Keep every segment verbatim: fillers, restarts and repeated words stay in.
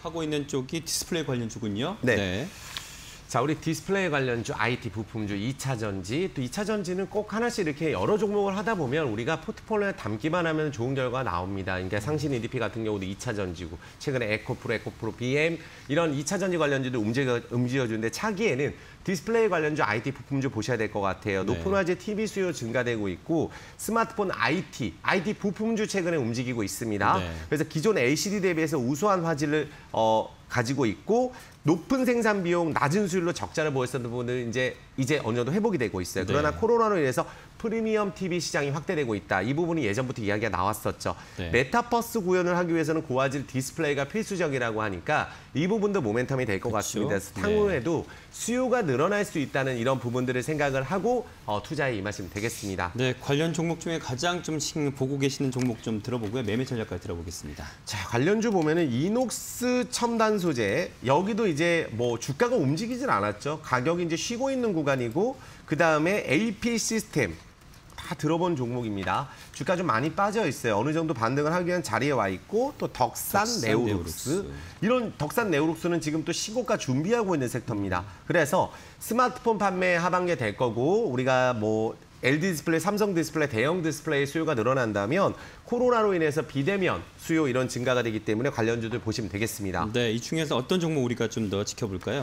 하고 있는 쪽이 디스플레이 관련주군요. 네. 네. 자, 우리 디스플레이 관련주, 아이티 부품주, 이 차 전지, 또 이 차 전지는 꼭 하나씩 이렇게 여러 종목을 하다 보면 우리가 포트폴리오에 담기만 하면 좋은 결과가 나옵니다. 그러니까 상신 이디피 같은 경우도 이 차 전지고, 최근에 에코프로, 에코프로, 비엠 이런 이 차 전지 관련주도 움직여, 움직여주는데 차기에는 디스플레이 관련주, 아이티 부품주 보셔야 될 것 같아요. 네. 높은 화질 티비 수요 증가되고 있고 스마트폰 아이티, 아이티 부품주 최근에 움직이고 있습니다. 네. 그래서 기존 엘시디 대비해서 우수한 화질을 어, 가지고 있고 높은 생산 비용, 낮은 수율로 적자를 보였었던 부분은 이제 이제 어느 정도 회복이 되고 있어요. 그러나 네. 코로나로 인해서 프리미엄 티비 시장이 확대되고 있다. 이 부분이 예전부터 이야기가 나왔었죠. 네. 메타버스 구현을 하기 위해서는 고화질 디스플레이가 필수적이라고 하니까 이 부분도 모멘텀이 될 것 같습니다. 그래서 향후에도 수요가 늘어날 수 있다는 이런 부분들을 생각을 하고 어, 투자에 임하시면 되겠습니다. 네, 관련 종목 중에 가장 좀 보고 계시는 종목 좀 들어보고요. 매매 전략까지 들어보겠습니다. 자, 관련주 보면은 이녹스 첨단 소재 여기도 이제 뭐 주가가 움직이진 않았죠. 가격이 이제 쉬고 있는 구간이고 그 다음에 에이피 시스템 다 들어본 종목입니다. 주가 좀 많이 빠져 있어요. 어느 정도 반등을 하기 위한 자리에 와 있고 또 덕산, 덕산 네오룩스. 네오룩스. 이런 덕산 네오룩스는 지금 또 시고가 준비하고 있는 섹터입니다. 그래서 스마트폰 판매 하반기에 될 거고 우리가 뭐 엘지 디스플레이, 삼성 디스플레이, 대형 디스플레이 수요가 늘어난다면 코로나로 인해서 비대면 수요 이런 증가가 되기 때문에 관련주들 보시면 되겠습니다. 네, 이 중에서 어떤 종목 우리가 좀 더 지켜볼까요?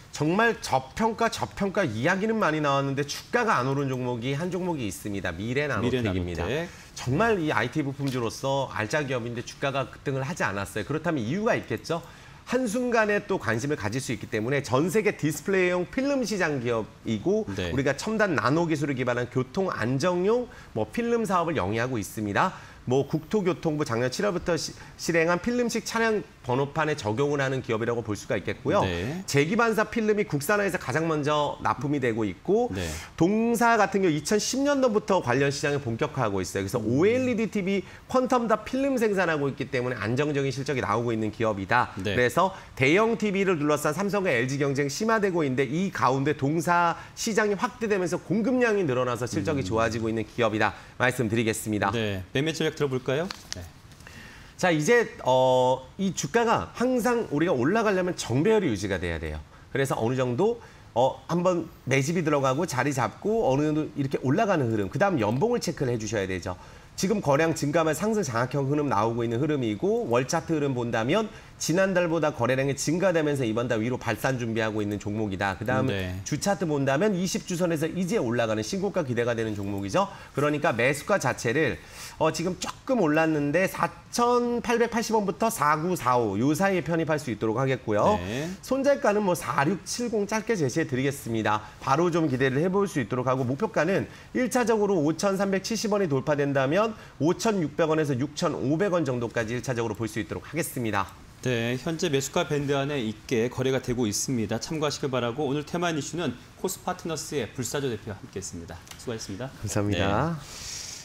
정말 저평가, 저평가 이야기는 많이 나왔는데 주가가 안 오른 종목이 한 종목이 있습니다. 미래나노텍입니다. 미래나노텍. 정말 이 아이티 부품주로서 알짜 기업인데 주가가 급등을 하지 않았어요. 그렇다면 이유가 있겠죠. 한순간에 또 관심을 가질 수 있기 때문에 전 세계 디스플레이용 필름 시장 기업이고 네. 우리가 첨단 나노 기술을 기반한 교통 안정용 뭐 필름 사업을 영위하고 있습니다. 뭐 국토교통부 작년 칠월부터 시, 실행한 필름식 차량 번호판에 적용을 하는 기업이라고 볼 수가 있겠고요. 네. 제기반사 필름이 국산화에서 가장 먼저 납품이 되고 있고 네. 동사 같은 경우 이천십 년도부터 관련 시장을 본격화하고 있어요. 그래서 오엘이디 티비 퀀텀 다 필름 생산하고 있기 때문에 안정적인 실적이 나오고 있는 기업이다. 네. 그래서 대형 티비를 둘러싼 삼성과 엘지 경쟁이 심화되고 있는데 이 가운데 동사 시장이 확대되면서 공급량이 늘어나서 실적이 음. 좋아지고 있는 기업이다. 말씀드리겠습니다. 네, 매매 전략 들어볼까요? 네. 자, 이제 어, 이 주가가 항상 우리가 올라가려면 정배열이 유지가 돼야 돼요. 그래서 어느 정도 어, 한번 매집이 들어가고 자리 잡고 어느 정도 이렇게 올라가는 흐름, 그다음 연봉을 체크를 해주셔야 되죠. 지금 거래량 증가만 상승 장악형 흐름 나오고 있는 흐름이고 월 차트 흐름 본다면 지난달보다 거래량이 증가되면서 이번 달 위로 발산 준비하고 있는 종목이다. 그다음 네. 주 차트 본다면 이십 주선에서 이제 올라가는 신고가 기대가 되는 종목이죠. 그러니까 매수가 자체를 어, 지금 조금 올랐는데 사천팔백팔십 원부터 사구사오 요 사이에 편입할 수 있도록 하겠고요. 네. 손절가는 뭐 사육칠공 짧게 제시해 드리겠습니다. 바로 좀 기대를 해볼 수 있도록 하고 목표가는 일 차적으로 오천삼백칠십 원이 돌파된다면 오천육백 원에서 육천오백 원 정도까지 일 차적으로 볼 수 있도록 하겠습니다. 네, 현재 매수가 밴드 안에 있게 거래가 되고 있습니다. 참고하시길 바라고 오늘 테마 이슈는 코스파트너스의 불사조 대표와 함께했습니다. 수고하셨습니다. 감사합니다. 네.